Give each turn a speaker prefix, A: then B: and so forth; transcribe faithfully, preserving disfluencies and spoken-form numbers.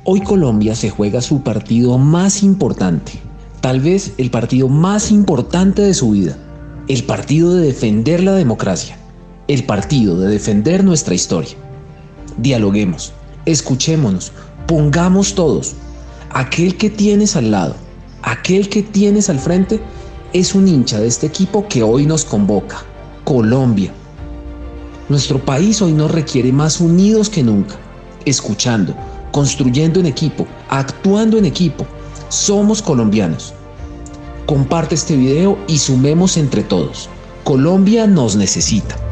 A: Hoy Colombia se juega su partido más importante, tal vez el partido más importante de su vida, el partido de defender la democracia, el partido de defender nuestra historia. Dialoguemos, escuchémonos, pongamos todos. Aquel que tienes al lado, aquel que tienes al frente, es un hincha de este equipo que hoy nos convoca, Colombia. Nuestro país hoy nos requiere más unidos que nunca, escuchando, construyendo en equipo, actuando en equipo. Somos colombianos. Comparte este video y sumemos entre todos. Colombia nos necesita.